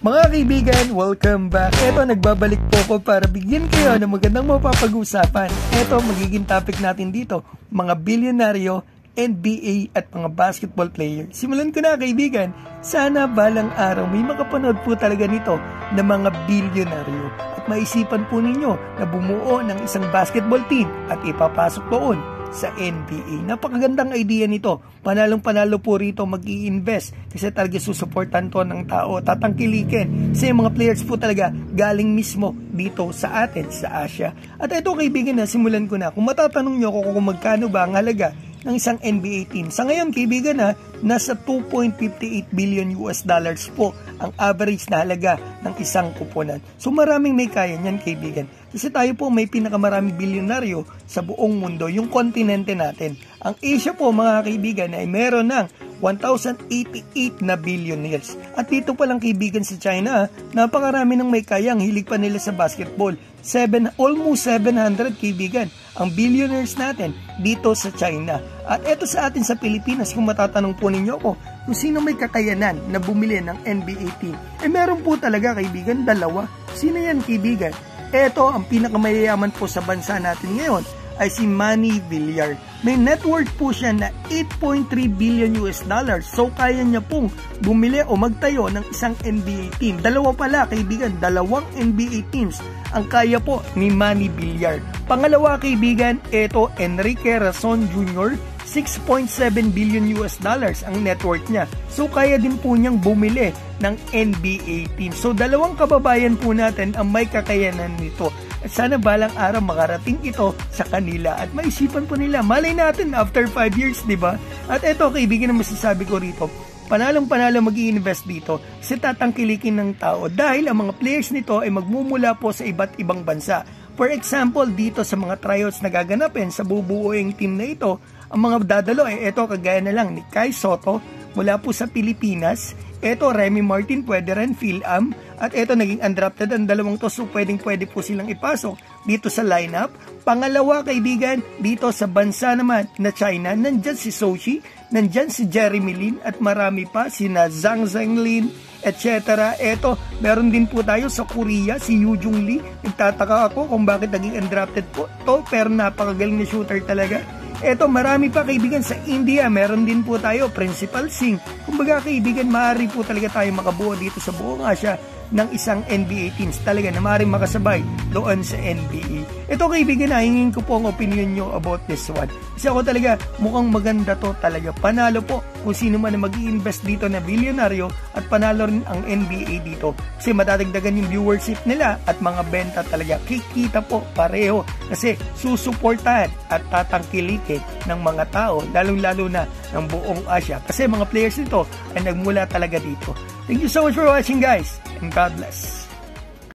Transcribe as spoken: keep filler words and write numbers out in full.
Mga kaibigan, welcome back. Eto, nagbabalik po ko para bigyan kayo ng magandang mapapag-usapan. Eto, magiging topic natin dito, mga bilyonaryo, N B A at mga basketball player. Simulan ko na kaibigan, sana balang araw may makapanood po talaga nito ng mga bilyonaryo at maisipan po ninyo na bumuo ng isang basketball team at ipapasok doon sa N B A. Napakagandang idea nito. Panalong panalo po rito mag-i-invest kasi talaga susuportan to ng tao, tatangkilikin. Kasi yung mga players po talaga galing mismo dito sa atin, sa Asia. At ito kaibigan na, simulan ko na. Kung matatanong nyo ako kung magkano ba ang halaga ng isang N B A team. Sa ngayon kaibigan na, nasa two point five eight billion U S dollars po ang average na halaga ng isang kuponan. So maraming may kaya niyan kaibigan. Kasi tayo po may pinakamaraming bilyonaryo sa buong mundo, yung kontinente natin. Ang Asia po mga kaibigan ay meron ng one thousand eighty-eight na billionaires. At dito pa lang kaibigan sa China, napakarami ng may kaya, ang hilig pa nila sa basketball. Seven, almost seven hundred kaibigan ang billionaires natin dito sa China. At eto sa atin sa Pilipinas, kung matatanong po ninyo ako kung sino may kakayanan na bumili ng N B A team, eh meron po talaga kaibigan, dalawa. Sino yan kaibigan? Eto, ang pinakamayayaman po sa bansa natin ngayon ay si Manny Villar. May net worth po siya na eight point three billion U S dollars. So kaya niya pong bumili o magtayo ng isang N B A team. Dalawa pala kaibigan, dalawang N B A teams ang kaya po ni Manny Villar. Pangalawa kaibigan, eto Enrique Razon Junior six point seven billion U S dollars ang net worth niya. So kaya din po niyang bumili ng N B A team. So dalawang kababayan po natin ang may kakayanan nito. At sana balang araw makarating ito sa kanila at maisipan po nila. Malay natin after five years, di ba? At eto kaibigan na masasabi ko rito, panalong panalo mag-i-invest dito kasi tatangkilikin ng tao dahil ang mga players nito ay magmumula po sa iba't ibang bansa. For example, dito sa mga tryouts na gaganapin sa bubuoing team na ito, ang mga dadalo ay eto kagaya na lang ni Kai Soto mula po sa Pilipinas. Eto, Remy Martin, pwede rin, Phil-Am. At eto, naging undrafted ang dalawang to, so pwedeng pwede po silang ipasok dito sa lineup. Pangalawa, kaibigan, dito sa bansa naman na China, nandyan si Sochi, nandyan si Jeremy Lin, at marami pa, sina Zhang Zhenglin, et cetera. Eto, meron din po tayo sa Korea, si Yoo Jung Lee. Nagtataka ako kung bakit naging undrafted po to, pero napakagaling na shooter talaga. Eto, marami pa kaibigan sa India, meron din po tayo, Principal Singh. Kumbaga kaibigan, maaari po talaga tayo makabuo dito sa buong Asia ng isang N B A teams talaga na maaaring makasabay doon sa N B A. Ito kaibigan, hingin ko po ang opinion nyo about this one. Kasi ako talaga, mukhang maganda to talaga. Panalo po kung sino man na mag-i-invest dito na bilyonaryo at panalo rin ang N B A dito. Kasi madadagdagan yung viewership nila at mga benta talaga. Kikita po pareho kasi susuportahan at tatangkilikin ng mga tao, lalong-lalo na ng buong Asia. Kasi mga players nito ay nagmula talaga dito. Thank you so much for watching guys, and God bless.